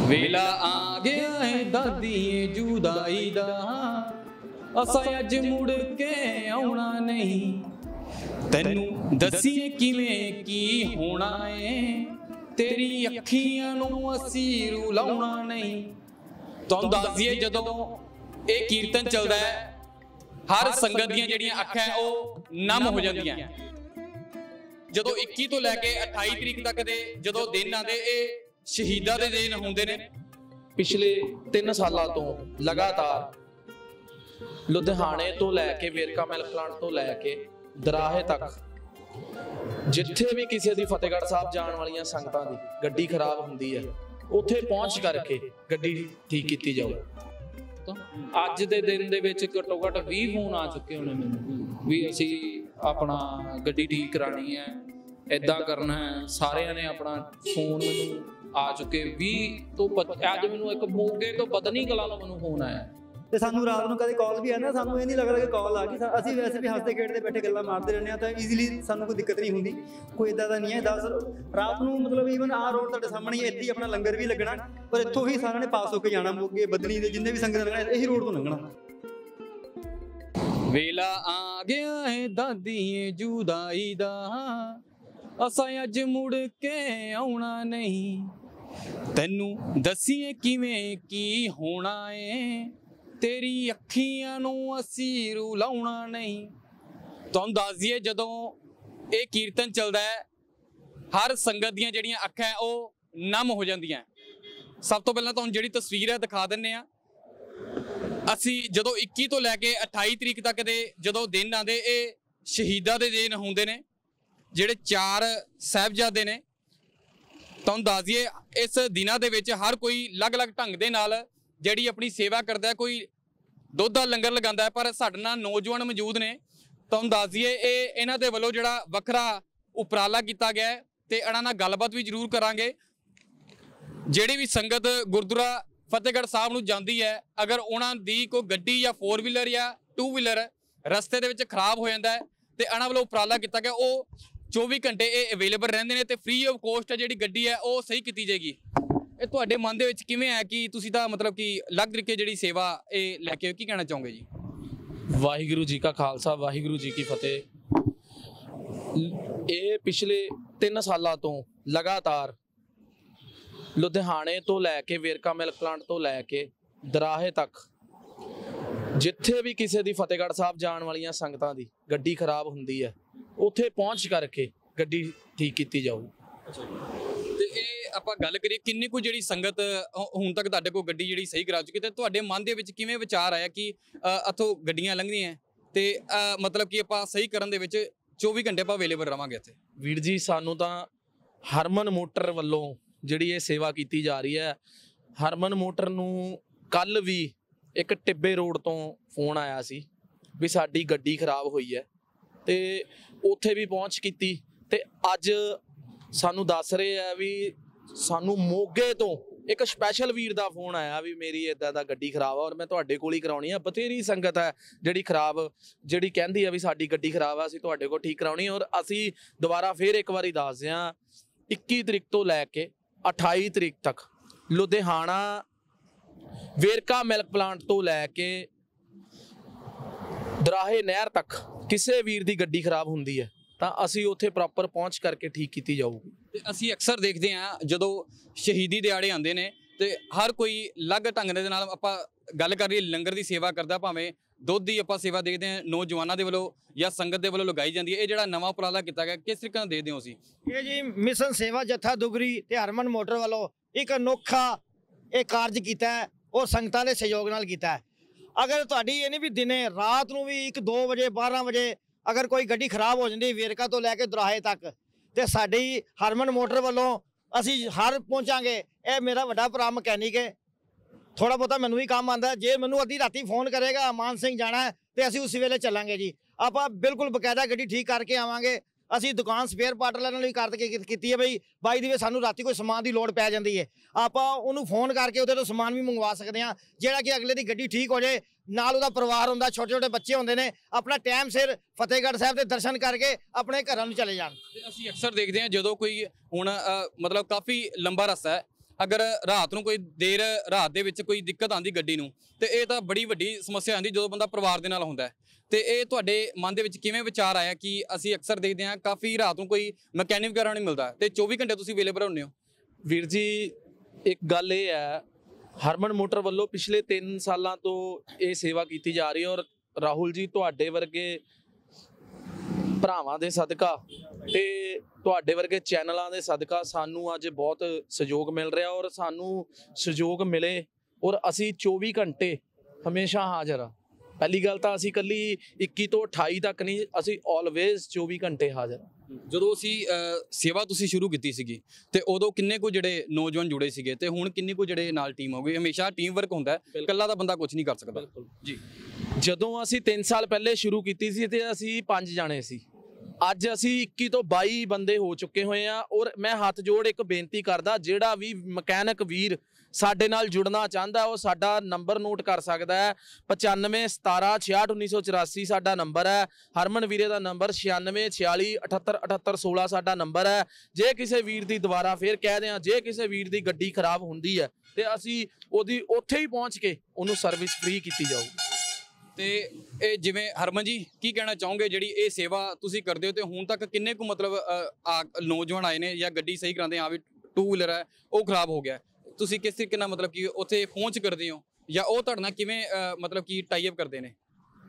वेला आ गया है दादीए जुदाई दा, असा अज मुड़ के आउणा नहीं। तैनू दसीए किवें की होना है, तेरी अखियां नू असी रुलाउणा नहीं। तुहानू दस दईए जदों ये कीर्तन चलदा है, हर संगत दीयां जिहड़ियां अखां ओह नम हो जांदियां। जदों 21 तो लैके 28 तरीक तक दे जदों दिन आंदे ये शहीदां दे दिन हुंदे ने। पिछले 3 सालों तो लगातार लुधियाने तो लैके वेरका मिल्क प्लांट तो लैके दराहे तक जिथे भी किसी दी फतेहगढ़ साहब जाण वालियां संगतां दी गड्डी खराब हुंदी है, उत्थे पहुंच करके गड्डी ठीक कीती जाओ। अज दे दिन दे विच घट्टो घट्ट 20 फोन आ चुके होने मैनूं भी असीं अपना गड्डी ठीक करानी है, इदां करना है। सारिਆਂ ने अपना फोन मैनूं आ चुके 20 तो अज मैनूं एक मोगे तो पतनी कलां तो मैनूं फोन आया ਤੇ ਸਾਨੂੰ ਰਾਤ ਨੂੰ ਕਦੇ ਕਾਲ ਵੀ ਆਉਂਦਾ, ਸਾਨੂੰ ਇਹ ਨਹੀਂ ਲੱਗਦਾ ਕਿ ਕਾਲ ਆ ਗਈ। ਅਸੀਂ ਵੈਸੇ ਵੀ ਹੱਸਦੇ ਖੇਡਦੇ ਬੈਠੇ ਗੱਲਾਂ ਮਾਰਦੇ ਰਹਿੰਦੇ ਹਾਂ, ਤਾਂ ਈਜ਼ੀਲੀ ਸਾਨੂੰ ਕੋਈ ਦਿੱਕਤ ਨਹੀਂ ਹੁੰਦੀ। ਕੋਈ ਇਦਾਂ ਦਾ ਨਹੀਂ ਹੈ। 10 ਰਾਤ ਨੂੰ ਮਤਲਬ ਈਵਨ ਆਹ ਰੋਡ ਤੁਹਾਡੇ ਸਾਹਮਣੇ ਇੱਥੇ ਹੀ ਆਪਣਾ ਲੰਗਰ ਵੀ ਲੱਗਣਾ, ਪਰ ਇੱਥੋਂ ਹੀ ਸਾਰਿਆਂ ਨੇ ਪਾਸ ਹੋ ਕੇ ਜਾਣਾ। ਮੋਗੇ ਬਦਨੀ ਦੇ ਜਿੰਨੇ ਵੀ ਸੰਗਤ ਲੰਘਣਾ ਇਹੀ ਰੋਡ ਤੋਂ ਲੰਘਣਾ। वेला आ गया है दादीए जुदाई दा, असा अज मुड़ के आउणा नहीं। तैनू दसीए किवें की होना है, तेरी अखियां नू असी रुलाउणा नहीं। तुहानू दस दईए जदों ये कीर्तन चलदा है, हर संगत दीयां जिहड़ियां अखां ओह नम हो जांदियां। सब तो पहलां तुहानू जिहड़ी तस्वीर है दिखा दिंने आ। असी जदों 21 तो लैके 28 तरीक तक दे जदों दिन आंदे ये शहीदां दे दिन हुंदे ने, जिहड़े 4 साहिबजादे ने। तुहानू दस दईए इस दिनां दे विच हर कोई अलग अलग ढंग दे नाल जिहड़ी अपनी सेवा करदा है। कोई दुध दा लंगर लगांदा है, पर साडे नाल नौजवान मौजूद ने। तुहानू दस दईए ये इन्हां दे वल्लों जिहड़ा वखरा उपराला कीता गया है, ते इन्हां नाल गलबात भी जरूर करांगे। जिहड़ी भी संगत गुरुद्वारा फतेहगढ़ साहब नूं जांदी है, अगर उन्हां दी कोई गड्डी या 4 व्हीलर या 2 व्हीलर रस्ते दे विच खराब हो जांदा है, ते इन्हां वल्लों उपराला कीता गया ओह 24 घंटे ये अवेलेबल रहिंदे ने, ते फ्री ऑफ कॉस्ट है जिहड़ी गड्डी है ओह सही कीती जाएगी। ਇਹ ਤੁਹਾਡੇ ਮਨ ਦੇ ਵਿੱਚ ਕਿਵੇਂ ਹੈ ਕਿ ਤੁਸੀਂ ਤਾਂ ਮਤਲਬ ਕਿ ਅਲੱਗ ਤਰੀਕੇ ਜਿਹੜੀ ਸੇਵਾ ਇਹ ਲੈ ਕੇ ਕੀ ਕਹਿਣਾ ਚਾਹੋਗੇ ਜੀ? ਵਾਹਿਗੁਰੂ ਜੀ ਕਾ ਖਾਲਸਾ, ਵਾਹਿਗੁਰੂ ਜੀ ਕੀ ਫਤਿਹ। ਇਹ ਪਿਛਲੇ 3 ਸਾਲਾਂ ਤੋਂ ਲਗਾਤਾਰ ਲੁਧਿਆਣੇ ਤੋਂ ਲੈ ਕੇ ਵੇਰਕਾ ਮਿਲਕ ਪਲਾਂਟ ਤੋਂ ਲੈ ਕੇ ਦਰਾਹੇ ਤੱਕ ਜਿੱਥੇ ਵੀ ਕਿਸੇ ਦੀ ਫਤਿਹਗੜ੍ਹ ਸਾਹਿਬ ਜਾਣ ਵਾਲੀਆਂ ਸੰਗਤਾਂ ਦੀ ਗੱਡੀ ਖਰਾਬ ਹੁੰਦੀ ਹੈ, ਉੱਥੇ ਪਹੁੰਚ ਕਰਕੇ ਗੱਡੀ ਠੀਕ ਕੀਤੀ ਜਾਊ। ਆਪਾਂ ਗੱਲ ਕਰੀਏ ਕਿੰਨੀ ਕੁ ਜਿਹੜੀ ਸੰਗਤ ਹੁਣ ਤੱਕ ਤੁਹਾਡੇ ਕੋਲ ਗੱਡੀ ਜਿਹੜੀ ਸਹੀ ਕਰਾ ਚੁੱਕੀ, ਤੇ ਤੁਹਾਡੇ ਮਨ ਦੇ ਵਿੱਚ ਕਿਵੇਂ ਵਿਚਾਰ ਆਇਆ ਕਿ ਇੱਥੋਂ ਗੱਡੀਆਂ ਲੰਘਦੀਆਂ ਤੇ ਮਤਲਬ ਕਿ ਆਪਾਂ ਸਹੀ ਕਰਨ ਦੇ ਵਿੱਚ 24 ਘੰਟੇ ਆਪਾਂ ਅਵੇਲੇਬਲ ਰਵਾਂਗੇ ਇੱਥੇ? ਵੀਰ ਜੀ, ਸਾਨੂੰ ਤਾਂ ਹਰਮਨ ਮੋਟਰ ਵੱਲੋਂ ਜਿਹੜੀ ਇਹ ਸੇਵਾ ਕੀਤੀ ਜਾ ਰਹੀ ਹੈ, ਹਰਮਨ ਮੋਟਰ ਨੂੰ ਕੱਲ ਵੀ ਇੱਕ ਟਿੱਬੇ ਰੋਡ ਤੋਂ ਫੋਨ ਆਇਆ ਸੀ ਵੀ ਸਾਡੀ ਗੱਡੀ ਖਰਾਬ ਹੋਈ ਹੈ, ਤੇ ਉੱਥੇ ਵੀ ਪਹੁੰਚ ਕੀਤੀ। ਤੇ ਅੱਜ ਸਾਨੂੰ ਦੱਸ ਰਹੇ ਆ ਵੀ ਸਾਨੂੰ ਮੋਗੇ ਤੋਂ ਇੱਕ ਸਪੈਸ਼ਲ ਵੀਰ ਦਾ ਫੋਨ ਆਇਆ ਵੀ ਮੇਰੀ ਇਦਾਂ ਦਾ ਗੱਡੀ ਖਰਾਬ ਆ ਔਰ ਮੈਂ ਤੁਹਾਡੇ ਕੋਲ ਹੀ ਕਰਾਉਣੀ ਆ। ਬਥੇਰੀ ਸੰਗਤ ਹੈ ਜਿਹੜੀ ਖਰਾਬ, ਜਿਹੜੀ ਕਹਿੰਦੀ ਆ ਵੀ ਸਾਡੀ ਗੱਡੀ ਖਰਾਬ ਆ, ਅਸੀਂ ਤੁਹਾਡੇ ਕੋਲ ਠੀਕ ਕਰਾਉਣੀ। ਔਰ ਅਸੀਂ ਦੁਬਾਰਾ ਫੇਰ ਇੱਕ ਵਾਰੀ ਦੱਸਦੇ ਹਾਂ, 21 ਤਰੀਕ ਤੋਂ ਲੈ ਕੇ 28 ਤਰੀਕ ਤੱਕ ਲੁਧਿਆਣਾ ਵੇਰਕਾ ਮਿਲਕ ਪਲਾਂਟ ਤੋਂ ਲੈ ਕੇ ਦਰਾਹੇ ਨਹਿਰ ਤੱਕ ਕਿਸੇ ਵੀਰ ਦੀ ਗੱਡੀ ਖਰਾਬ ਹੁੰਦੀ ਹੈ ਤਾਂ ਅਸੀਂ ਉੱਥੇ ਪ੍ਰੋਪਰ ਪਹੁੰਚ ਕਰਕੇ ਠੀਕ ਕੀਤੀ ਜਾਊਗੀ। ਤੇ ਅਸੀਂ ਅਕਸਰ ਦੇਖਦੇ ਹਾਂ ਜਦੋਂ ਸ਼ਹੀਦੀ ਦਿਹਾੜੇ ਆਉਂਦੇ ਨੇ ਤੇ ਹਰ ਕੋਈ ਅਲੱਗ ਢੰਗ ਦੇ ਨਾਲ ਆਪਾਂ ਗੱਲ ਕਰ ਰਹੀ ਲੰਗਰ ਦੀ ਸੇਵਾ ਕਰਦਾ, ਭਾਵੇਂ ਦੁੱਧ ਦੀ ਆਪਾਂ ਸੇਵਾ ਦੇਖਦੇ ਹਾਂ ਨੌਜਵਾਨਾਂ ਦੇ ਵੱਲੋਂ ਜਾਂ ਸੰਗਤ ਦੇ ਵੱਲੋਂ ਲਗਾਈ ਜਾਂਦੀ ਹੈ। ਇਹ ਜਿਹੜਾ ਨਵਾਂ ਉਪਰਾਲਾ ਕੀਤਾ ਗਿਆ ਕਿਸ ਤਰੀਕੇ ਨਾਲ ਦੇਖਦੇ ਹੋ ਅਸੀਂ? ਇਹ ਜੀ ਮਿਸ਼ਨ ਸੇਵਾ ਜੱਥਾ ਦੁਗਰੀ ਤੇ ਹਰਮਨ ਮੋਟਰ ਵੱਲੋਂ ਇੱਕ ਅਨੋਖਾ ਇਹ ਕਾਰਜ ਕੀਤਾ ਹੈ, ਉਹ ਸੰਗਤਾਂ ਦੇ ਸਹਿਯੋਗ ਨਾਲ ਕੀਤਾ ਹੈ। ਅਗਰ ਤੁਹਾਡੀ ਇਹ ਨਹੀਂ ਵੀ ਦਿਨੇ ਰਾਤ ਨੂੰ ਵੀ 1-2 ਵਜੇ 12 ਵਜੇ अगर कोई गड्डी खराब हो जाती वेरका तो लैके दराहे तक, तो साड़ी हरमन मोटर वालों असी हर पहुँचांगे। ये मेरा बड़ा भरा मकैनिक है, थोड़ा बहुता मैनू भी काम आता है। जे मैनू अद्धी राती फोन करेगा मान सिंह जाना है तो असी उस वेले चलांगे जी। आप बिल्कुल बकायदा गड्डी ठीक करके आवांगे। असी दुकान स्पेयर पार्ट वालों ने भी करके की है बई बाई दी वे सानू राती कोई समान की लोड़ पै जाती है, आप उन्होंने फोन करके उहदे तो समान भी मंगवा सकते हैं, जिहड़ा कि अगले की गड्डी ठीक हो जाए। नाल उहदा परिवार हुंदा, छोटे छोटे बच्चे होंदे ने, अपना टाइम सिर फतेहगढ़ साहब के दर्शन करके अपने घरां नूं चले जाण। असीं अक्सर देखते हैं जदों कोई हुण मतलब काफ़ी लंबा रस्ता है ਅਗਰ ਰਾਤ ਨੂੰ ਕੋਈ ਦੇਰ ਰਾਤ ਦੇ ਵਿੱਚ ਕੋਈ ਦਿੱਕਤ ਆਉਂਦੀ ਗੱਡੀ ਨੂੰ ਤੇ ਇਹ ਤਾਂ ਬੜੀ ਵੱਡੀ ਸਮੱਸਿਆ ਆਉਂਦੀ ਜਦੋਂ ਬੰਦਾ ਪਰਿਵਾਰ ਦੇ ਨਾਲ ਹੁੰਦਾ ਹੈ। ਤੇ ਇਹ ਤੁਹਾਡੇ ਮਨ ਦੇ ਵਿੱਚ ਕਿਵੇਂ ਵਿਚਾਰ ਆਇਆ ਕਿ ਅਸੀਂ ਅਕਸਰ ਦੇਖਦੇ ਹਾਂ ਕਾਫੀ ਰਾਤ ਨੂੰ ਕੋਈ ਮਕੈਨਿਕ ਵਗੈਰਾ ਨਹੀਂ ਮਿਲਦਾ ਤੇ 24 ਘੰਟੇ ਤੁਸੀਂ ਅਵੇਲੇਬਲ ਹੁੰਦੇ ਹੋ? ਵੀਰ ਜੀ ਇੱਕ ਗੱਲ ਇਹ ਹੈ, ਹਰਮਨ ਮੋਟਰ ਵੱਲੋਂ ਪਿਛਲੇ 3 ਸਾਲਾਂ ਤੋਂ ਇਹ ਸੇਵਾ ਕੀਤੀ ਜਾ ਰਹੀ ਹੈ ਔਰ ਰਾਹੁਲ ਜੀ ਤੁਹਾਡੇ ਵਰਗੇ ਭਰਾਵਾਂ ਦੇ ਸਦਕਾ ਤੇ ਤੁਹਾਡੇ ਵਰਗੇ ਚੈਨਲਾਂ ਦੇ ਸਦਕਾ ਸਾਨੂੰ ਅੱਜ ਬਹੁਤ ਸਹਿਯੋਗ ਮਿਲ ਰਿਹਾ ਔਰ ਸਾਨੂੰ ਸਹਿਯੋਗ ਮਿਲੇ ਔਰ ਅਸੀਂ 24 ਘੰਟੇ ਹਮੇਸ਼ਾ ਹਾਜ਼ਰ ਆ। ਪਹਿਲੀ ਗੱਲ ਤਾਂ ਅਸੀਂ ਕੱਲੀ 21 ਤੋਂ 28 ਤੱਕ ਨਹੀਂ, ਅਸੀਂ ਆਲਵੇਜ਼ 24 ਘੰਟੇ ਹਾਜ਼ਰ। ਜਦੋਂ ਅਸੀਂ ਸੇਵਾ ਤੁਸੀਂ ਸ਼ੁਰੂ ਕੀਤੀ ਸੀਗੀ ਤੇ ਉਦੋਂ ਕਿੰਨੇ ਕੁ ਜਿਹੜੇ ਨੌਜਵਾਨ ਜੁੜੇ ਸੀਗੇ ਤੇ ਹੁਣ ਕਿੰਨੇ ਕੁ ਜਿਹੜੇ ਨਾਲ ਟੀਮ ਹੋ ਗਈ? ਹਮੇਸ਼ਾ ਟੀਮ ਵਰਕ ਹੁੰਦਾ ਹੈ, ਇਕੱਲਾ ਤਾਂ ਬੰਦਾ ਕੁਝ ਨਹੀਂ ਕਰ ਸਕਦਾ ਜੀ। ਜਦੋਂ ਅਸੀਂ 3 ਸਾਲ ਪਹਿਲੇ ਸ਼ੁਰੂ ਕੀਤੀ ਸੀ ਤੇ ਅਸੀਂ 5 ਜਾਣੇ ਸੀ, ਅੱਜ ਅਸੀਂ 21 ਤੋਂ 22 ਬੰਦੇ ਹੋ ਚੁੱਕੇ ਹੋਏ ਆ। ਔਰ ਮੈਂ ਹੱਥ ਜੋੜ ਇੱਕ ਬੇਨਤੀ ਕਰਦਾ, ਜਿਹੜਾ ਵੀ ਮਕੈਨਿਕ ਵੀਰ ਸਾਡੇ ਨਾਲ ਜੁੜਨਾ ਚਾਹੁੰਦਾ ਉਹ ਸਾਡਾ ਨੰਬਰ ਨੋਟ ਕਰ ਸਕਦਾ ਹੈ। 9517661984 ਸਾਡਾ ਨੰਬਰ ਹੈ। ਹਰਮਨ ਵੀਰੇ ਦਾ ਨੰਬਰ 9646788816 ਸਾਡਾ ਨੰਬਰ ਹੈ। ਜੇ ਕਿਸੇ ਵੀਰ ਦੀ ਦੁਬਾਰਾ ਫੇਰ ਕਹਿ ਦਿਆਂ, ਜੇ ਕਿਸੇ ਵੀਰ ਦੀ ਗੱਡੀ ਖਰਾਬ ਹੁੰਦੀ ਹੈ ਤੇ ਅਸੀਂ ਉਹਦੀ ਉੱਥੇ ਹੀ ਪਹੁੰਚ ਕੇ ਉਹਨੂੰ ਸਰਵਿਸ ਫ੍ਰੀ ਕੀਤੀ ਜਾਊਗੀ। ਤੇ ਇਹ ਜਿਵੇਂ ਹਰਮਨ ਜੀ ਕੀ ਕਹਿਣਾ ਚਾਹੋਗੇ, ਜਿਹੜੀ ਇਹ ਸੇਵਾ ਤੁਸੀਂ ਕਰਦੇ ਹੋ ਤੇ ਹੁਣ ਤੱਕ ਕਿੰਨੇ ਕੁ ਮਤਲਬ ਨੌਜਵਾਨ ਆਏ ਨੇ ਜਾਂ ਗੱਡੀ ਸਹੀ ਕਰਾਉਂਦੇ ਆ ਵੀ 2 ਵੀਲਰ ਹੈ ਉਹ ਖਰਾਬ ਹੋ ਗਿਆ, ਤੁਸੀਂ ਕਿਸ ਤਰੀਕੇ ਨਾਲ ਮਤਲਬ ਕਿ ਉੱਥੇ ਪਹੁੰਚ ਕਰਦੇ ਹੋ ਜਾਂ ਉਹ ਤੁਹਾਡੇ ਨਾਲ ਕਿਵੇਂ ਮਤਲਬ ਕਿ ਟਾਈ ਅਪ ਕਰਦੇ ਨੇ?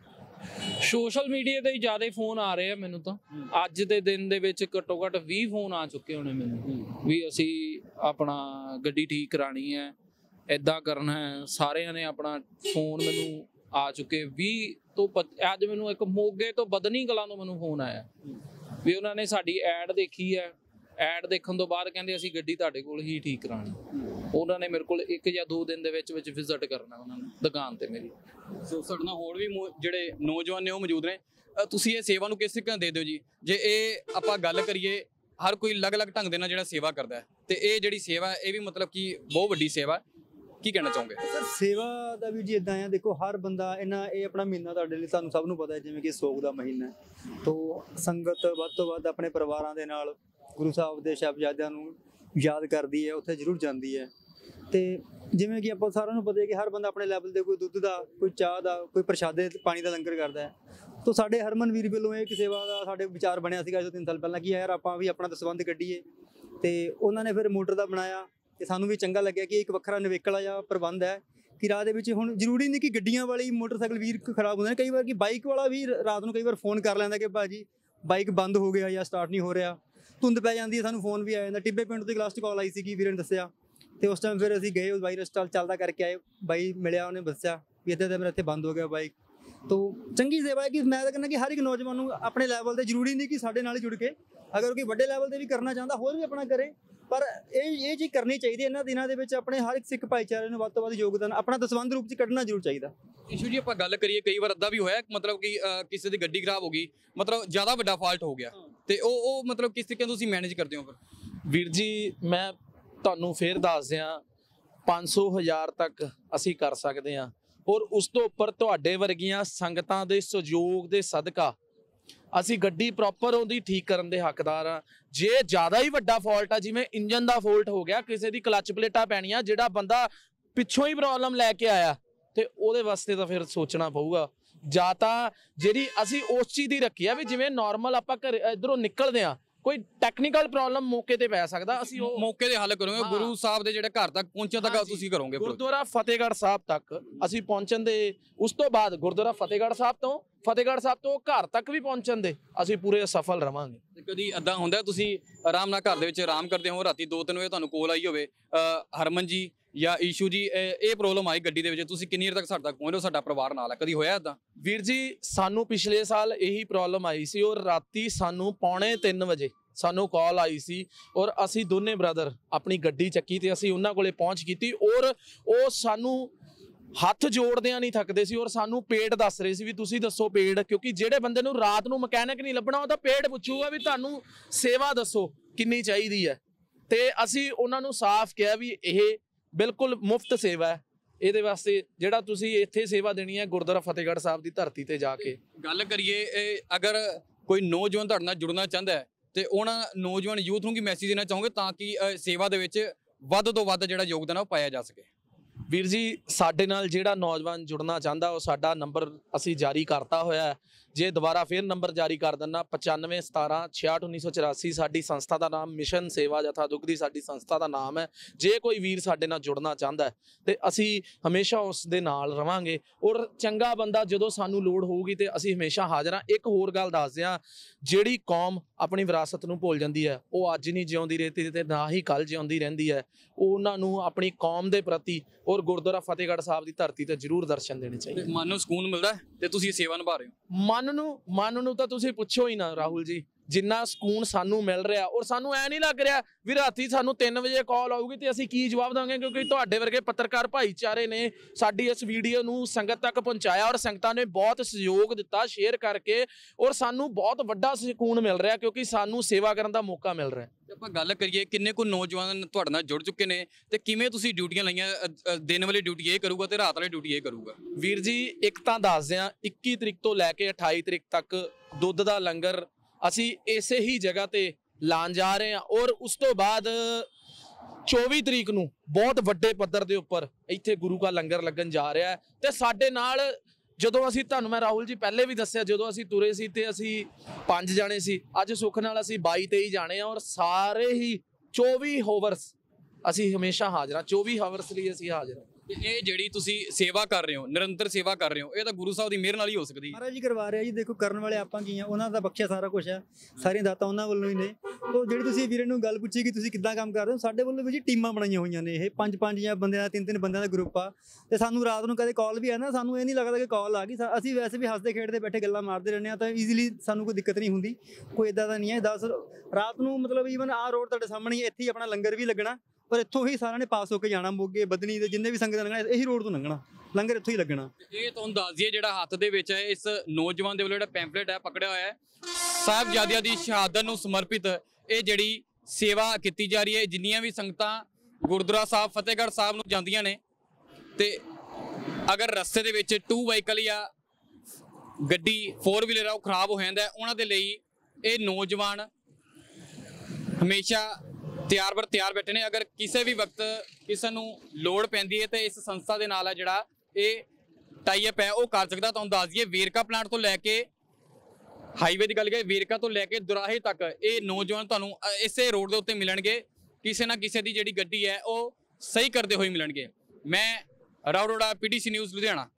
ਸੋਸ਼ਲ ਮੀਡੀਆ ਤੇ ਹੀ ਜ਼ਿਆਦਾ ਫੋਨ ਆ ਰਹੇ ਆ ਮੈਨੂੰ ਤਾਂ। ਅੱਜ ਦੇ ਦਿਨ ਦੇ ਵਿੱਚ ਘੱਟੋ ਘੱਟ 20 ਫੋਨ ਆ ਚੁੱਕੇ ਹੋਣੇ ਮੈਨੂੰ ਵੀ ਅਸੀਂ ਆਪਣਾ ਗੱਡੀ ਠੀਕ ਕਰਾਣੀ ਹੈ, ਇਦਾਂ ਕਰਨਾ ਹੈ। ਸਾਰਿਆਂ ਨੇ ਆਪਣਾ ਫੋਨ ਮੈਨੂੰ ਆ ਚੁੱਕੇ 20 ਤੋਂ ਅੱਜ ਮੈਨੂੰ ਇੱਕ ਮੋਗੇ ਤੋਂ ਬਦਨੀ ਕਲਾਂ ਤੋਂ ਮੈਨੂੰ ਫੋਨ ਆਇਆ ਵੀ ਉਹਨਾਂ ਨੇ ਸਾਡੀ ਐਡ ਦੇਖੀ ਹੈ, ਐਡ ਦੇਖਣ ਤੋਂ ਬਾਅਦ ਕਹਿੰਦੇ ਅਸੀਂ ਗੱਡੀ ਤੁਹਾਡੇ ਕੋਲ ਹੀ ਠੀਕ ਕਰਾਣੀ। ਉਹਨਾਂ ਨੇ ਮੇਰੇ ਕੋਲ 1 ਜਾਂ 2 ਦਿਨ ਦੇ ਵਿੱਚ ਵਿਜ਼ਿਟ ਕਰਨਾ ਉਹਨਾਂ ਨੇ ਦੁਕਾਨ ਤੇ ਮੇਰੀ। ਸੋ ਸਾਡੇ ਨਾਲ ਹੋਰ ਵੀ ਜਿਹੜੇ ਨੌਜਵਾਨ ਨੇ ਉਹ ਮੌਜੂਦ ਨੇ। ਤੁਸੀਂ ਇਹ ਸੇਵਾ ਨੂੰ ਕਿਸ ਤਰੀਕੇ ਨਾਲ ਦੇ ਦਿਓ ਜੀ? ਜੇ ਇਹ ਆਪਾਂ ਗੱਲ ਕਰੀਏ, ਹਰ ਕੋਈ ਅਲੱਗ-ਅਲੱਗ ਢੰਗ ਦੇ ਨਾਲ ਜਿਹੜਾ ਸੇਵਾ ਕਰਦਾ ਹੈ ਤੇ ਇਹ ਜਿਹੜੀ ਸੇਵਾ ਇਹ ਵੀ ਮਤਲਬ ਕਿ ਬਹੁਤ ਵੱਡੀ ਸੇਵਾ, ਕੀ ਕਹਿਣਾ ਚਾਹੋਗੇ? ਸਰ ਸੇਵਾ ਦਾ ਵੀ ਜੀ ਇਦਾਂ ਆ, ਦੇਖੋ ਹਰ ਬੰਦਾ ਇਹ ਆਪਣਾ ਮਹੀਨਾ ਤੁਹਾਡੇ ਲਈ ਤੁਹਾਨੂੰ ਸਭ ਨੂੰ ਪਤਾ ਹੈ ਜਿਵੇਂ ਕਿ ਸੋਗ ਦਾ ਮਹੀਨਾ ਹੈ, ਤੋਂ ਸੰਗਤ ਵੱਧ ਤੋਂ ਵੱਧ ਆਪਣੇ ਪਰਿਵਾਰਾਂ ਦੇ ਨਾਲ ਗੁਰੂ ਸਾਹਿਬ ਦੇ ਸਾਹਿਬਜ਼ਾਦਿਆਂ ਨੂੰ ਯਾਦ ਕਰਦੀ ਹੈ, ਉੱਥੇ ਜ਼ਰੂਰ ਜਾਂਦੀ ਹੈ। ਤੇ ਜਿਵੇਂ ਕਿ ਆਪਾਂ ਸਾਰਿਆਂ ਨੂੰ ਪਤਾ ਹੈ ਕਿ ਹਰ ਬੰਦਾ ਆਪਣੇ ਲੈਵਲ ਤੇ ਕੋਈ ਦੁੱਧ ਦਾ, ਕੋਈ ਚਾਹ ਦਾ, ਕੋਈ ਪ੍ਰਸ਼ਾਦੇ ਪਾਣੀ ਦਾ ਲੰਗਰ ਕਰਦਾ ਹੈ। ਤੋਂ ਸਾਡੇ ਹਰਮਨ ਵੀਰ ਵੱਲੋਂ ਇਹ ਸੇਵਾ ਦਾ ਸਾਡੇ ਵਿਚਾਰ ਬਣਿਆ ਸੀਗਾ ਜਦੋਂ 3 ਸਾਲ ਪਹਿਲਾਂ ਕਿ ਯਾਰ ਆਪਾਂ ਵੀ ਆਪਣਾ ਦਸਵੰਧ ਕੱਢੀਏ, ਤੇ ਉਹਨਾਂ ਨੇ ਫਿਰ ਮੋਟਰ ਦਾ ਬਣਾਇਆ ਤੇ ਸਾਨੂੰ ਵੀ ਚੰਗਾ ਲੱਗਿਆ ਕਿ ਇੱਕ ਵੱਖਰਾ ਨਿਵੇਕਲਾ ਜਿਹਾ ਪ੍ਰਬੰਧ ਹੈ ਕਿ ਰਾਤ ਦੇ ਵਿੱਚ ਹੁਣ ਜ਼ਰੂਰੀ ਨਹੀਂ ਕਿ ਗੱਡੀਆਂ ਵਾਲੀ ਮੋਟਰਸਾਈਕਲ ਵੀਰ ਖਰਾਬ ਹੁੰਦੇ ਨੇ, ਕਈ ਵਾਰ ਕਿ ਬਾਈਕ ਵਾਲਾ ਵੀ ਰਾਤ ਨੂੰ ਕਈ ਵਾਰ ਫੋਨ ਕਰ ਲੈਂਦਾ ਕਿ ਭਾਜੀ ਬਾਈਕ ਬੰਦ ਹੋ ਗਿਆ ਜਾਂ ਸਟਾਰਟ ਨਹੀਂ ਹੋ ਰਿਹਾ, ਧੁੰਦ ਪੈ ਜਾਂਦੀ ਹੈ, ਸਾਨੂੰ ਫੋਨ ਵੀ ਆ ਜਾਂਦਾ। ਟਿੱਬੇ ਪਿੰਡ ਤੋਂ ਲਾਸਟ ਕਾਲ ਆਈ ਸੀਗੀ, ਵੀਰੇ ਨੇ ਦੱਸਿਆ ਤੇ ਉਸ ਟਾਈਮ ਫਿਰ ਅਸੀਂ ਗਏ, ਬਾਈ ਰਸਟਾਲ ਚੱਲਦਾ ਕਰਕੇ ਆਏ, ਬਾਈ ਮਿਲਿਆ, ਉਹਨੇ ਦੱਸਿਆ ਵੀ ਇੱਦਾਂ ਦਾ ਮੇਰਾ ਇੱਥੇ ਬੰਦ ਹੋ ਗਿਆ ਬਾਈਕ। ਤੋਂ ਚੰਗੀ ਸੇਵਾ ਹੈ ਕਿ ਮੈਂ ਤਾਂ ਕਹਿੰਦਾ ਕਿ ਹਰ ਇੱਕ ਨੌਜਵਾਨ ਨੂੰ ਆਪਣੇ ਲੈਵਲ ਤੇ, ਜ਼ਰੂਰੀ ਨਹੀਂ ਕਿ ਸਾਡੇ ਨਾਲ ਹੀ ਜੁੜ ਕੇ, ਅਗਰ ਕੋਈ ਵੱਡੇ ਲੈਵਲ ਤੇ ਵੀ ਕਰਨਾ ਚਾਹੁੰਦਾ ਹੋਰ ਵੀ ਆਪਣਾ ਕਰੇ, ਪਰ ਇਹ ਚੀਜ਼ ਕਰਨੀ ਚਾਹੀਦੀ ਹੈ। ਇਹਨਾਂ ਦਿਨਾਂ ਦੇ ਵਿੱਚ ਆਪਣੇ ਹਰ ਇੱਕ ਸਿੱਖ ਭਾਈਚਾਰੇ ਨੂੰ ਵੱਧ ਤੋਂ ਵੱਧ ਯੋਗਦਾਨ ਆਪਣਾ ਦਸਵੰਧ ਰੂਪ 'ਚ ਕੱਢਣਾ ਜ਼ਰੂਰ ਚਾਹੀਦਾ। ਇਸ਼ੂ ਜੀ ਆਪਾਂ ਗੱਲ ਕਰੀਏ, ਕਈ ਵਾਰ ਅੱਧਾ ਵੀ ਹੋਇਆ ਮਤਲਬ ਕਿ ਕਿਸੇ ਦੀ ਗੱਡੀ ਖਰਾਬ ਹੋ ਗਈ, ਮਤਲਬ ਜ਼ਿਆਦਾ ਵੱਡਾ ਫਾਲਟ ਹੋ ਗਿਆ ਤੇ ਉਹ ਮਤਲਬ ਕਿਸ ਤਰੀਕੇ ਤੁਸੀਂ ਮੈਨੇਜ ਕਰਦੇ ਹੋ ਫਿਰ? ਵੀਰ ਜੀ ਮੈਂ ਤੁਹਾਨੂੰ ਫੇਰ ਦੱਸ ਦਿਆਂ, 500,000 ਤੱਕ ਅਸੀਂ ਕਰ ਸਕਦੇ ਹਾਂ ਔਰ ਉਸ ਤੋਂ ਉੱਪਰ ਤੁਹਾਡੇ ਵਰਗੀਆਂ ਸੰਗਤਾਂ ਦੇ ਸਹਿਯੋਗ ਦੇ ਸਦਕਾ ਅਸੀਂ ਗੱਡੀ ਪ੍ਰੋਪਰ ਉਹਦੀ ਠੀਕ ਕਰਨ ਦੇ ਹੱਕਦਾਰ ਆ। ਜੇ ਜ਼ਿਆਦਾ ਹੀ ਵੱਡਾ ਫਾਲਟ ਆ, ਜਿਵੇਂ ਇੰਜਨ ਦਾ ਫਾਲਟ ਹੋ ਗਿਆ, ਕਿਸੇ ਦੀ ਕਲੱਚ ਪਲੇਟਾਂ ਪੈਣੀਆਂ, ਜਿਹੜਾ ਬੰਦਾ ਪਿੱਛੋਂ ਹੀ ਪ੍ਰੋਬਲਮ ਲੈ ਕੇ ਆਇਆ ਤੇ ਉਹਦੇ ਵਾਸਤੇ ਤਾਂ ਫਿਰ ਸੋਚਣਾ ਪਊਗਾ। ਜਾਂ ਤਾਂ ਜਿਹੜੀ ਅਸੀਂ ਉਸ ਚੀਜ਼ ਦੀ ਰੱਖੀ ਆ ਵੀ ਜਿਵੇਂ ਨਾਰਮਲ ਆਪਾਂ ਘਰ ਇਧਰੋਂ ਨਿਕਲਦੇ ਆ, ਕੋਈ ਟੈਕਨੀਕਲ ਪ੍ਰੋਬਲਮ ਮੌਕੇ ਤੇ ਪੈ ਸਕਦਾ, ਅਸੀਂ ਉਹ ਮੌਕੇ ਤੇ ਹੱਲ ਕਰੋਗੇ। ਗੁਰੂ ਸਾਹਿਬ ਦੇ ਜਿਹੜੇ ਘਰ ਤੱਕ ਪਹੁੰਚਣ ਤੱਕ ਤੁਸੀਂ ਕਰੋਗੇ। ਗੁਰਦੁਆਰਾ ਫਤਿਹਗੜ੍ਹ ਸਾਹਿਬ ਤੱਕ ਅਸੀਂ ਪਹੁੰਚਣ ਦੇ, ਉਸ ਤੋਂ ਬਾਅਦ ਗੁਰਦੁਆਰਾ ਫਤਿਹਗੜ੍ਹ ਸਾਹਿਬ ਤੋਂ ਘਰ ਤੱਕ ਵੀ ਪਹੁੰਚਣ ਦੇ ਅਸੀਂ ਪੂਰੇ ਸਫਲ ਰਵਾਂਗੇ। ਕਦੀ ਏਦਾਂ ਹੁੰਦਾ ਤੁਸੀਂ ਆਰਾਮ ਨਾਲ ਘਰ ਦੇ ਵਿੱਚ ਆਰਾਮ ਕਰਦੇ ਹੋ, ਰਾਤੀ 2-3 ਵਜੇ ਤੁਹਾਨੂੰ ਕੋਲ ਆਈ ਹੋਵੇ, ਹਰਮਨ ਜੀ ਜਾਂ ਈਸ਼ੂ ਜੀ ਇਹ ਪ੍ਰੋਬਲਮ ਆਈ ਗੱਡੀ ਦੇ ਵਿੱਚ, ਤੁਸੀਂ ਕਿੰਨੀ ਦੇਰ ਤੱਕ ਸਾਡੇ ਤੱਕ ਪਹੁੰਚੋ, ਸਾਡਾ ਪਰਿਵਾਰ ਨਾਲ ਹੈ, ਕਦੀ ਹੋਇਆ ਏਦਾਂ? ਵੀਰ ਜੀ ਸਾਨੂੰ ਪਿਛਲੇ ਸਾਲ ਇਹੀ ਪ੍ਰੋਬਲਮ ਆਈ ਸੀ ਔਰ ਰਾਤੀ ਸਾਨੂੰ 2:45 ਵਜੇ ਸਾਨੂੰ ਕਾਲ ਆਈ ਸੀ ਔਰ ਅਸੀਂ ਦੋਨੇ ਬ੍ਰਦਰ ਆਪਣੀ ਗੱਡੀ ਚੱਕੀ ਤੇ ਅਸੀਂ ਉਹਨਾਂ ਕੋਲੇ ਪਹੁੰਚ ਕੀਤੀ ਔਰ ਉਹ ਸਾਨੂੰ ਹੱਥ ਜੋੜਦਿਆਂ ਨਹੀਂ ਥੱਕਦੇ ਸੀ ਔਰ ਸਾਨੂੰ ਪੇਡ ਦੱਸ ਰਹੇ ਸੀ ਵੀ ਤੁਸੀਂ ਦੱਸੋ ਪੇਡ, ਕਿਉਂਕਿ ਜਿਹੜੇ ਬੰਦੇ ਨੂੰ ਰਾਤ ਨੂੰ ਮਕੈਨਿਕ ਨਹੀਂ ਲੱਭਣਾ ਉਹ ਤਾਂ ਪੇਡ ਪੁੱਛੂਗਾ ਵੀ ਤੁਹਾਨੂੰ ਸੇਵਾ ਦੱਸੋ ਕਿੰਨੀ ਚਾਹੀਦੀ ਹੈ। ਤੇ ਅਸੀਂ ਉਹਨਾਂ ਨੂੰ ਸਾਫ਼ ਕਿਹਾ ਵੀ ਇਹ ਬਿਲਕੁਲ ਮੁਫਤ ਸੇਵਾ ਹੈ, ਇਹਦੇ ਵਾਸਤੇ ਜਿਹੜਾ ਤੁਸੀਂ ਇੱਥੇ ਸੇਵਾ ਦੇਣੀ ਹੈ ਗੁਰਦੁਆਰਾ ਫਤਿਹਗੜ੍ਹ ਸਾਹਿਬ ਦੀ ਧਰਤੀ ਤੇ ਜਾ ਕੇ। ਗੱਲ ਕਰੀਏ ਅਗਰ ਕੋਈ ਨੌਜਵਾਨ ਤੁਹਾਡੇ ਨਾਲ ਜੁੜਨਾ ਚਾਹੁੰਦਾ ਹੈ ਤੇ ਉਹਨਾਂ ਨੌਜਵਾਨ ਯੂਥ ਨੂੰ ਕੀ ਮੈਸੇਜ ਦੇਣਾ ਚਾਹੋਗੇ ਤਾਂ ਕਿ ਸੇਵਾ ਦੇ ਵਿੱਚ ਵੱਧ ਤੋਂ ਵੱਧ ਜਿਹੜਾ ਯੋਗਦਾਨ ਉਹ ਪਾਇਆ ਜਾ ਸਕੇ। ਵੀਰ ਜੀ ਸਾਡੇ ਨਾਲ ਜਿਹੜਾ ਨੌਜਵਾਨ ਜੁੜਨਾ ਚਾਹੁੰਦਾ ਉਹ ਸਾਡਾ ਨੰਬਰ ਅਸੀਂ ਜਾਰੀ ਕਰਤਾ ਹੋਇਆ ਹੈ। ਜੇ ਦੁਬਾਰਾ ਫਿਰ ਨੰਬਰ ਜਾਰੀ ਕਰ ਦਿੰਨਾ 9517661984 ਸਾਡੀ ਸੰਸਥਾ ਦਾ ਨਾਮ ਮਿਸ਼ਨ ਸੇਵਾ ਜਥਾ ਦੁਗਰੀ ਸਾਡੀ ਸੰਸਥਾ ਦਾ ਨਾਮ ਹੈ। ਜੇ ਕੋਈ ਵੀਰ ਸਾਡੇ ਨਾਲ ਜੁੜਨਾ ਚਾਹੁੰਦਾ ਤੇ ਅਸੀਂ ਹਮੇਸ਼ਾ ਉਸ ਦੇ ਨਾਲ ਰਵਾਂਗੇ ਔਰ ਚੰਗਾ ਬੰਦਾ ਜਦੋਂ ਸਾਨੂੰ ਲੋੜ ਹੋਊਗੀ ਤੇ ਅਸੀਂ ਹਮੇਸ਼ਾ ਹਾਜ਼ਰ ਹਾਂ। ਇੱਕ ਹੋਰ ਗੱਲ ਦੱਸ ਦਿਆਂ, ਜਿਹੜੀ ਕੌਮ ਆਪਣੀ ਵਿਰਾਸਤ ਨੂੰ ਭੁੱਲ ਜਾਂਦੀ ਹੈ ਉਹ ਅੱਜ ਨਹੀਂ ਜਿਉਂਦੀ ਰਹਿੰਦੀ ਤੇ ਨਾ ਹੀ ਕੱਲ ਜਿਉਂਦੀ ਰਹਿੰਦੀ ਹੈ। ਉਹਨਾਂ ਨੂੰ ਆਪਣੀ ਕੌਮ ਦੇ ਪ੍ਰਤੀ ਔਰ ਗੁਰਦੁਆਰਾ ਫਤਿਹਗੜ੍ਹ ਸਾਹਿਬ ਦੀ ਧਰਤੀ ਤੇ ਜ਼ਰੂਰ ਦਰਸ਼ਨ ਦੇਣੇ ਚਾਹੀਦੇ। ਮਨ ਨੂੰ ਸਕੂਨ ਮਿਲਦਾ ਤੇ ਤੁਸੀਂ ਸੇਵਾ ਨਿਭਾ ਰਹੇ ਹੋ। ਮਨ ਨੂੰ ਤਾਂ ਤੁਸੀਂ ਪੁੱਛੋ ਹੀ ਨਾ ਰਾਹੁਲ ਜੀ, ਜਿੰਨਾ ਸਕੂਨ ਸਾਨੂੰ ਮਿਲ ਰਿਹਾ ਔਰ ਸਾਨੂੰ ਐ ਨਹੀਂ ਲੱਗ ਰਿਹਾ ਵੀ ਰਾਤੀ ਸਾਨੂੰ 3 ਵਜੇ ਕਾਲ ਆਊਗੀ ਤੇ ਅਸੀਂ ਕੀ ਜਵਾਬ ਦਾਂਗੇ, ਕਿਉਂਕਿ ਤੁਹਾਡੇ ਵਰਗੇ ਪੱਤਰਕਾਰ ਭਾਈਚਾਰੇ ਨੇ ਸਾਡੀ ਇਸ ਵੀਡੀਓ ਨੂੰ ਸੰਗਤ ਤੱਕ ਪਹੁੰਚਾਇਆ ਔਰ ਸੰਗਤਾਂ ਨੇ ਬਹੁਤ ਸਹਿਯੋਗ ਦਿੱਤਾ ਸ਼ੇਅਰ ਕਰਕੇ ਔਰ ਸਾਨੂੰ ਬਹੁਤ ਵੱਡਾ ਸਕੂਨ ਮਿਲ ਰਿਹਾ ਕਿਉਂਕਿ ਸਾਨੂੰ ਸੇਵਾ ਕਰਨ ਦਾ ਮੌਕਾ ਮਿਲ ਰਿਹਾ। ਆਪਾਂ ਗੱਲ ਕਰੀਏ ਕਿੰਨੇ ਕੁ ਨੌਜਵਾਨ ਤੁਹਾਡੇ ਨਾਲ ਜੁੜ ਚੁੱਕੇ ਨੇ ਤੇ ਕਿਵੇਂ ਤੁਸੀਂ ਡਿਊਟੀਆਂ ਲਾਈਆਂ, ਦਿਨ ਵਾਲੀ ਡਿਊਟੀ ਇਹ ਕਰੂਗਾ ਤੇ ਰਾਤ ਵਾਲੀ ਡਿਊਟੀ ਇਹ ਕਰੂਗਾ? ਵੀਰ ਜੀ ਇੱਕ ਤਾਂ ਦੱਸ ਦਿਆਂ 21 ਤਰੀਕ ਤੋਂ ਲੈ ਕੇ 28 ਤਰੀਕ ਤੱਕ ਦੁੱਧ ਦਾ ਲੰਗਰ ਅਸੀਂ ਇਸੇ ਹੀ ਜਗ੍ਹਾ ਤੇ ਲਾਣ ਜਾ ਰਹੇ ਹਾਂ ਔਰ ਉਸ ਤੋਂ ਬਾਅਦ 24 ਤਰੀਕ ਨੂੰ ਬਹੁਤ ਵੱਡੇ ਪੱਧਰ ਦੇ ਉੱਪਰ ਇੱਥੇ ਗੁਰੂ ਕਾ ਲੰਗਰ ਲੱਗਣ ਜਾ ਰਿਹਾ ਹੈ। ਤੇ ਸਾਡੇ ਨਾਲ ਜਦੋਂ ਅਸੀਂ ਤੁਹਾਨੂੰ ਮੈਂ ਰਾਹੁਲ ਜੀ ਪਹਿਲੇ ਵੀ ਦੱਸਿਆ, ਜਦੋਂ ਅਸੀਂ ਤੁਰੇ ਸੀ ਤੇ ਅਸੀਂ 5 ਜਾਣੇ ਸੀ, ਅੱਜ ਸੁੱਖ ਨਾਲ ਅਸੀਂ 22-23 ਜਾਣੇ ਆ ਔਰ ਸਾਰੇ ਹੀ 24 ਹਾਵਰਸ ਅਸੀਂ ਹਮੇਸ਼ਾ ਹਾਜ਼ਰ ਹਾਂ। 24 ਹਾਵਰਸ ਲਈ ਅਸੀਂ ਹਾਜ਼ਰ ਹਾਂ। ਇਹ ਜਿਹੜੀ ਤੁਸੀਂ ਸੇਵਾ ਕਰ ਰਹੇ ਹੋ, ਨਿਰੰਤਰ ਸੇਵਾ ਕਰ ਰਹੇ ਹੋ, ਇਹ ਤਾਂ ਗੁਰੂ ਸਾਹਿਬ ਦੀ ਮਿਹਰ ਨਾਲ ਹੀ ਹੋ ਸਕਦੀ ਹੈ। ਮਹਾਰਾਜ ਜੀ ਕਰਵਾ ਰਿਹਾ ਜੀ, ਦੇਖੋ ਕਰਨ ਵਾਲੇ ਆਪਾਂ ਕੀ ਆ, ਉਹਨਾਂ ਦਾ ਬਖਸ਼ਿਆ ਸਾਰਾ ਕੁਝ ਹੈ, ਸਾਰੀਆਂ ਦਾਤਾਂ ਉਹਨਾਂ ਵੱਲੋਂ ਹੀ ਨੇ। ਤੋਂ ਜਿਹੜੀ ਤੁਸੀਂ ਵੀਰੇ ਨੂੰ ਗੱਲ ਪੁੱਛੀ ਕਿ ਤੁਸੀਂ ਕਿੱਦਾਂ ਕੰਮ ਕਰ ਰਹੇ ਹੋ, ਸਾਡੇ ਵੱਲੋਂ ਵੀ ਜੀ ਟੀਮਾਂ ਬਣਾਈਆਂ ਹੋਈਆਂ ਨੇ, ਇਹ 5-5 ਜਾਂ ਬੰਦਿਆਂ ਦਾ 3-3 ਬੰਦਿਆਂ ਦਾ ਗਰੁੱਪ ਆ। ਤੇ ਸਾਨੂੰ ਰਾਤ ਨੂੰ ਕਦੇ ਕਾਲ ਵੀ ਆ ਨਾ, ਸਾਨੂੰ ਇਹ ਨਹੀਂ ਲੱਗਦਾ ਕਿ ਕਾਲ ਆ ਗਈ, ਅਸੀਂ ਵੈਸੇ ਵੀ ਹੱਸਦੇ ਖੇਡਦੇ ਬੈਠੇ ਗੱਲਾਂ ਮਾਰਦੇ ਰਹਿੰਦੇ ਆ, ਤਾਂ ਈਜ਼ੀਲੀ ਸਾਨੂੰ ਕੋਈ ਦਿੱਕਤ ਨਹੀਂ ਹੁੰਦੀ, ਕੋਈ ਇਦਾਂ ਦਾ ਨਹੀਂ ਹੈ। 10 ਰਾਤ ਨੂੰ ਮਤਲਬ ਈਵਨ ਆਹ ਰੋਡ ਤੁਹਾਡੇ ਸਾਹਮਣੇ ਹੀ, ਇੱਥੇ ਹੀ ਆਪਣਾ ਲੰਗਰ ਵੀ ਲੱਗਣਾ, ਪਰ ਇੱਥੋਂ ਹੀ ਸਾਰਿਆਂ ਨੇ ਪਾਸ ਹੋ ਕੇ ਜਾਣਾ, ਮੋਗੇ ਬਦਨੀ ਦੇ ਜਿੰਨੇ ਵੀ ਸੰਗਤ ਲੰਘਣਾ ਇਹੀ ਰੋਡ ਤੋਂ ਲੰਘਣਾ, ਲੰਗਰ ਇੱਥੋਂ ਹੀ ਲੱਗਣਾ। ਇਹ ਤੁਹਾਨੂੰ ਦੱਸ ਦਈਏ ਜਿਹੜਾ ਹੱਥ ਦੇ ਵਿੱਚ ਹੈ ਇਸ ਨੌਜਵਾਨ ਦੇ ਵੱਲੋਂ ਜਿਹੜਾ ਪੈਂਫਲੇਟ ਹੈ ਪਕੜਿਆ ਹੋਇਆ ਹੈ, ਸਾਹਿਬਜ਼ਾਦਿਆਂ ਦੀ ਸ਼ਹਾਦਤ ਨੂੰ ਸਮਰਪਿਤ ਇਹ ਜਿਹੜੀ ਸੇਵਾ ਕੀਤੀ ਜਾ ਰਹੀ ਹੈ। ਜਿੰਨੀਆਂ ਵੀ ਸੰਗਤਾਂ ਗੁਰਦੁਆਰਾ ਸਾਹਿਬ ਫਤਿਹਗੜ੍ਹ ਸਾਹਿਬ ਨੂੰ ਜਾਂਦੀਆਂ ਨੇ ਤੇ ਅਗਰ ਰਸਤੇ ਦੇ ਵਿੱਚ 2 ਵਹੀਕਲ ਜਾਂ ਗੱਡੀ 4 ਵੀਲਰ ਉਹ ਖਰਾਬ ਹੋ ਜਾਂਦਾ, ਉਹਨਾਂ ਦੇ ਲਈ ਇਹ ਨੌਜਵਾਨ ਹਮੇਸ਼ਾ ਤਿਆਰ ਬੈਠੇ ਨੇ। ਅਗਰ ਕਿਸੇ ਵੀ ਵਕਤ ਕਿਸੇ ਨੂੰ ਲੋੜ ਪੈਂਦੀ ਹੈ ਤੇ ਇਸ ਸੰਸਥਾ ਦੇ ਨਾਲ ਹੈ ਜਿਹੜਾ ਇਹ ਟਾਈ ਅਪ ਹੈ ਉਹ ਕਰ ਸਕਦਾ। ਤੁਹਾਨੂੰ ਦੱਸ ਦਈਏ ਵੇਰਕਾ ਪਲਾਂਟ ਤੋਂ ਲੈ ਕੇ ਹਾਈਵੇ ਦੀ ਗੱਲ ਕਰੀਏ, ਵੇਰਕਾ ਤੋਂ ਲੈ ਕੇ ਦੁਰਾਹੇ ਤੱਕ ਇਹ ਨੌਜਵਾਨ ਤੁਹਾਨੂੰ ਇਸੇ ਰੋਡ ਦੇ ਉੱਤੇ ਮਿਲਣਗੇ। ਕਿਸੇ ਨਾ ਕਿਸੇ ਦੀ ਜਿਹੜੀ ਗੱਡੀ ਹੈ ਉਹ ਸਹੀ ਕਰਦੇ ਹੋਏ ਮਿਲਣਗੇ। ਮੈਂ ਰਾਉ ਰੋੜਾ PTC ਨਿਊਜ਼ ਲੁਧਿਆਣਾ।